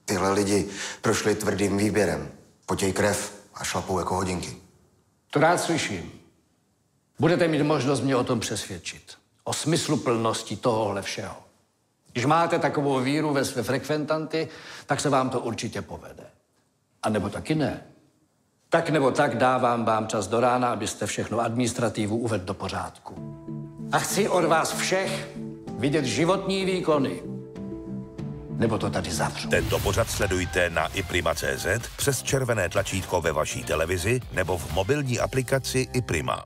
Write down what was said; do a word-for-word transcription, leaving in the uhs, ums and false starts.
Tyhle lidi prošli tvrdým výběrem. Potěj krev a šlapou jako hodinky. To rád slyším. Budete mít možnost mě o tom přesvědčit. O smysluplnosti tohohle všeho. Když máte takovou víru ve své frekventanty, tak se vám to určitě povede. A nebo taky ne. Tak nebo tak dávám vám čas do rána, abyste všechno administrativu uvedl do pořádku. A chci od vás všech vidět životní výkony. Nebo to tady zavřu. Tento pořad sledujte na iprima tečka cé zet, přes červené tlačítko ve vaší televizi nebo v mobilní aplikaci iPrima.